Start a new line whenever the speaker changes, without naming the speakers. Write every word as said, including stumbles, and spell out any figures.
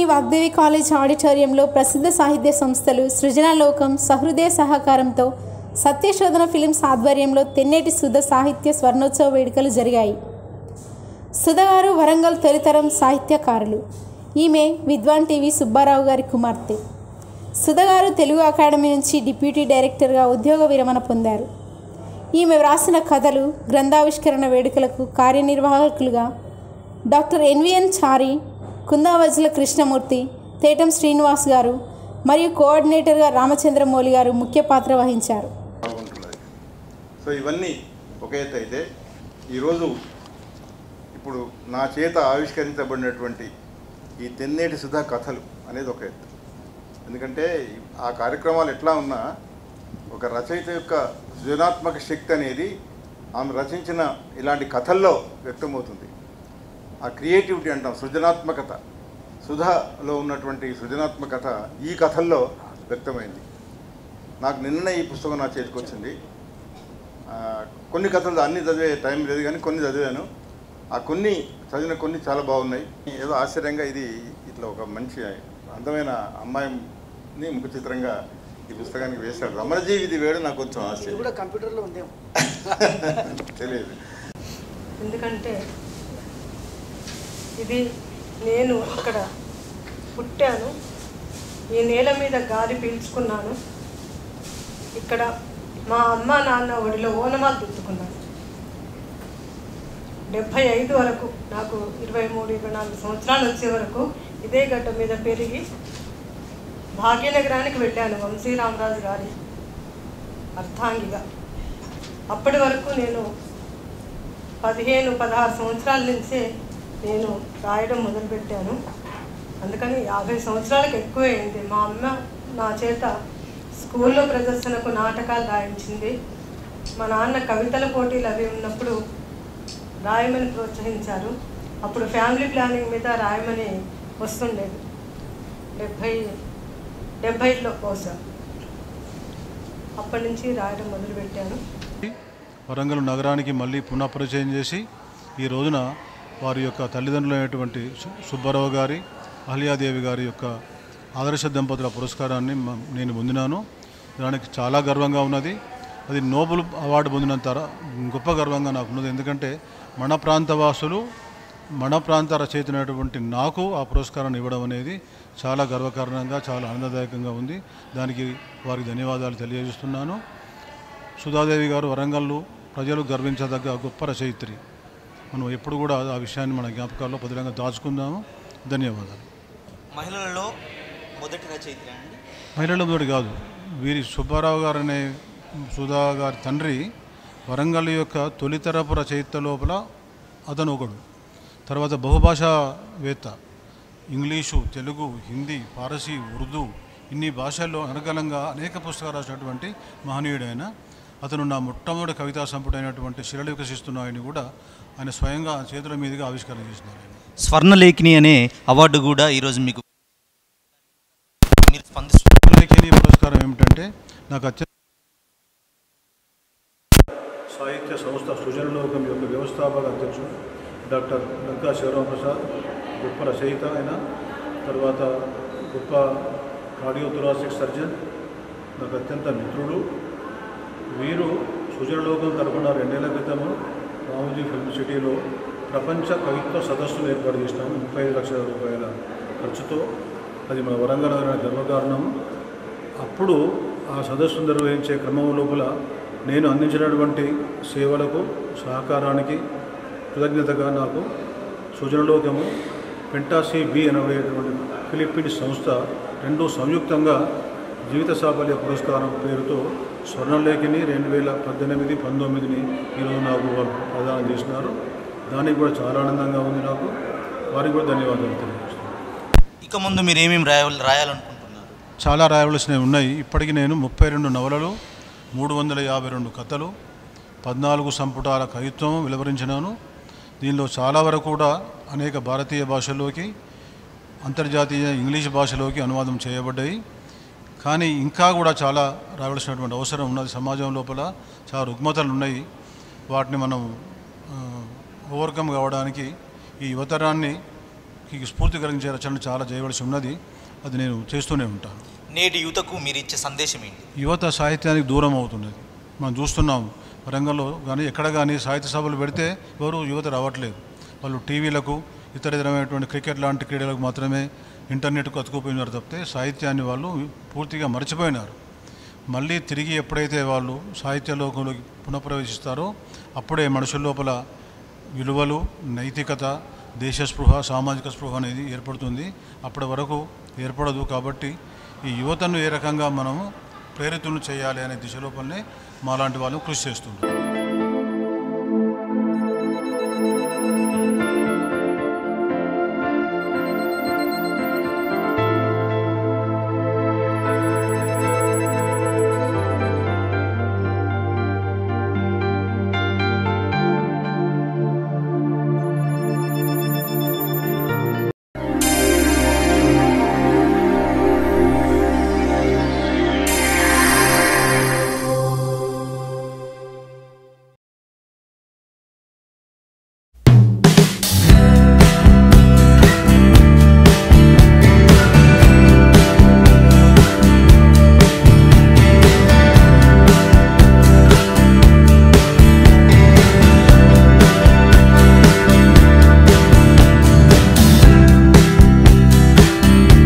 Vagdevi college ఆడిటోరియంలో ప్రసిద్ధ సాహిత్య సంస్థలు సృజనాలోకం సహృదయ సహకారంతో సత్యశోధన ఫిలిమ్స్ ఆధ్వర్యంలో తెన్నేటి సుధ సాహిత్య స్వర్ణోత్సవ వేడుకలు జరిగాయి. సుధ గారు వరంగల్ తొలితరం సాహిత్యకారులు. ఈమె విద్వాన్ టీవీ సుబ్బారావు గారి కుమార్తె. సుధ గారు తెలుగు అకాడమీ నుంచి డిప్యూటీ డైరెక్టర్గా ఉద్యోగ విరమణ పొందారు. ఈమె వ్రాసిన కథలు గ్రంథావిష్కరణ వేడుకలకు కార్యనిర్వాహకులుగా డాక్టర్ ఎన్విఎన్ చారి, కుందావజ్ల కృష్ణమూర్తి, తేటం శ్రీనివాస్ గారు మరియు కోఆర్డినేటర్గా రామచంద్రమౌళి గారు ముఖ్య పాత్ర వహించారు.
సో ఇవన్నీ ఒక ఎత్తు అయితే ఈరోజు ఇప్పుడు నా చేత ఆవిష్కరించబడినటువంటి ఈ తెన్నేటి సుధా కథలు అనేది ఒక ఎత్తు. ఎందుకంటే ఆ కార్యక్రమాలు ఎట్లా ఉన్నా ఒక రచయిత యొక్క సృజనాత్మక శక్తి అనేది ఆమె రచించిన ఇలాంటి కథల్లో వ్యక్తమవుతుంది. ఆ క్రియేటివిటీ అంటాం, సృజనాత్మకత, సుధాలో ఉన్నటువంటి సృజనాత్మకత ఈ కథల్లో వ్యక్తమైంది. నాకు నిన్ననే ఈ పుస్తకం నా చేతికి వచ్చింది. కొన్ని కథలు అన్నీ చదివే టైం లేదు కానీ కొన్ని చదివాను. ఆ కొన్ని చదివిన కొన్ని చాలా బాగున్నాయి. ఏదో ఆశ్చర్యంగా ఇది ఇట్లా ఒక మంచి అందమైన అమ్మాయిని ముఖ చిత్రంగా ఈ పుస్తకానికి వేశాడు. రమణజీవి ఇది వేడు నాకు కొంచెం ఆశ్చర్యం.
కూడా కంప్యూటర్లో ఉందేమో
తెలియదు.
ఎందుకంటే ఇది నేను ఇక్కడ పుట్టాను, ఈ నేల మీద గాలి పీల్చుకున్నాను, ఇక్కడ మా అమ్మ నాన్న ఒడిలో ఓనమాలు దుద్దుకున్నాను. డెబ్భై ఐదు వరకు నాకు ఇరవై మూడు ఇరవై నాలుగు సంవత్సరాలు వచ్చే వరకు ఇదే గడ్డ మీద పెరిగి భాగ్యనగరానికి వెళ్ళాను వంశీరామరాజు గారి అర్థాంగిగా. అప్పటి వరకు నేను పదిహేను పదహారు సంవత్సరాల నుంచే నేను రాయడం మొదలుపెట్టాను. అందుకని యాభై సంవత్సరాలకు ఎక్కువైంది. మా అమ్మ నా చేత స్కూల్లో ప్రదర్శనకు నాటకాలు రాయించింది. మా నాన్న కవితల పోటీలు అవి ఉన్నప్పుడు రాయమని ప్రోత్సహించారు. అప్పుడు ఫ్యామిలీ ప్లానింగ్ మీద రాయమని వస్తుండేది. డెబ్భై డెబ్భైలో బహుశా అప్పటి నుంచి రాయడం మొదలుపెట్టాను.
వరంగల్ నగరానికి మళ్ళీ పునఃపరిచయం చేసి ఈ రోజున వారి యొక్క తల్లిదండ్రులైనటువంటి సుబ్బారావు గారి, అహల్యాదేవి గారి యొక్క ఆదర్శ దంపతుల పురస్కారాన్ని నేను పొందినాను. దానికి చాలా గర్వంగా ఉన్నది. అది నోబెల్ అవార్డు పొందినంత గొప్ప గర్వంగా నాకు ఉన్నది. ఎందుకంటే మన ప్రాంత వాసులు, మన ప్రాంత రచయితనటువంటి నాకు ఆ పురస్కారాన్ని ఇవ్వడం అనేది చాలా గర్వకారణంగా, చాలా ఆనందదాయకంగా ఉంది. దానికి వారికి ధన్యవాదాలు తెలియజేస్తున్నాను. సుధాదేవి గారు వరంగల్లు ప్రజలు గర్వించదగ్గ గొప్ప రచయిత్రి. మనం ఎప్పుడు కూడా ఆ విషయాన్ని మన జ్ఞాపకాల్లో భద్రంగా దాచుకుందాము. ధన్యవాదాలు.
మహిళలలో మొదటి రచయిత్రి అండి?
మహిళల మొదటి కాదు, వీరి సుబ్బారావు గారు అనే సుధా గారి తండ్రి వరంగల్ యొక్క తొలితరపు రచయిత లోపల అతను ఒకడు. తర్వాత బహుభాషావేత్త, ఇంగ్లీషు, తెలుగు, హిందీ, పారసీ, ఉర్దూ ఇన్ని భాషల్లో అనర్గళంగా అనేక పుస్తకాలు రాసినటువంటి మహనీయుడైన అతను నా మొట్టమొదటి కవితా సంపుటైనటువంటి శిలలు వికసిస్తున్నాయని కూడా ఆయన స్వయంగా చేతుల మీదుగా ఆవిష్కరణ చేసినారు.
స్వర్ణలేఖిని అనే అవార్డు కూడా ఈరోజు మీకు
స్వర్ణలేఖిని పురస్కారం ఏమిటంటే, నాకు అత్యంత సాహిత్య సంస్థ సృజనలోకం యొక్క వ్యవస్థాపక అధ్యక్షుడు డాక్టర్ లంకా శివరామప్రసాద్ గొప్ప రచయిత అయిన, తర్వాత గొప్ప కార్డియోథొరాసిక్ సర్జన్, నాకు అత్యంత మిత్రుడు. వీరు సృజనలోకం తరఫున రెండేళ్ల క్రితము రామోజీ ఫిల్మ్ సిటీలో ప్రపంచ కవిత్వ సదస్సును ఏర్పాటు చేసినాము. ముప్పై ఐదు లక్షల రూపాయల ఖర్చుతో. అది మన వరంగల్ నగర గర్వకారణం. అప్పుడు ఆ సదస్సు నిర్వహించే క్రమం లోపల నేను అందించినటువంటి సేవలకు, సహకారానికి కృతజ్ఞతగా నాకు సృజనలోకము, పెంటాసీ బి అనబడేటువంటి ఫిలిప్పీన్స్ సంస్థ రెండు సంయుక్తంగా జీవిత సాఫల్య పురస్కారం పేరుతో స్వర్ణలేఖిని రెండు వేల పద్దెనిమిది పంతొమ్మిదిని ఈరోజు నాకు వాళ్ళు ప్రదానం చేసినారు. దానికి కూడా చాలా ఆనందంగా ఉంది నాకు. వారికి కూడా ధన్యవాదాలు తెలియజేస్తున్నాను.
ఇక ముందు మీరు ఏమేమి రాయ రాయాలనుకుంటున్నారు?
చాలా రాయవలసినవి ఉన్నాయి. ఇప్పటికి నేను ముప్పై రెండు నవలలు, మూడు వందల యాభై రెండు కథలు, పద్నాలుగు సంపుటాల కవిత్వం వెలువరించినాను. దీనిలో చాలా వరకు కూడా అనేక భారతీయ భాషల్లోకి, అంతర్జాతీయ ఇంగ్లీష్ భాషలోకి అనువాదం చేయబడ్డాయి. కానీ ఇంకా కూడా చాలా రావాల్సినటువంటి అవసరం ఉన్నది. సమాజం లోపల చాలా రుగ్మతలు ఉన్నాయి. వాటిని మనం ఓవర్కమ్ కావడానికి ఈ యువతరాన్ని స్ఫూర్తి కలిగించే రచనలు చాలా చేయవలసి ఉన్నది. అది నేను చేస్తూనే ఉంటాను.
నేటి యువతకు మీరు ఇచ్చే సందేశం ఏంటి?
యువత సాహిత్యానికి దూరం అవుతున్నది. మనం చూస్తున్నాం వరంగల్లో కానీ ఎక్కడ కానీ సాహిత్య సభలు పెడితే ఎవరు యువత రావట్లేదు. వాళ్ళు టీవీలకు ఇతర ఇతరమైనటువంటి క్రికెట్ లాంటి క్రీడలకు మాత్రమే ఇంటర్నెట్కు అతుకుపోయినారు తప్పితే సాహిత్యాన్ని వాళ్ళు పూర్తిగా మర్చిపోయినారు. మళ్ళీ తిరిగి ఎప్పుడైతే వాళ్ళు సాహిత్య లోకంలోకి పునఃప్రవేశిస్తారో అప్పుడే మనుషుల లోపల విలువలు, నైతికత, దేశ స్పృహ, సామాజిక స్పృహ అనేది ఏర్పడుతుంది. అప్పటి వరకు ఏర్పడదు. కాబట్టి ఈ యువతను ఏ రకంగా మనము ప్రేరితులను చేయాలి అనే దిశలోపలనే మాలాంటి వాళ్ళు కృషి చేస్తుంటారు.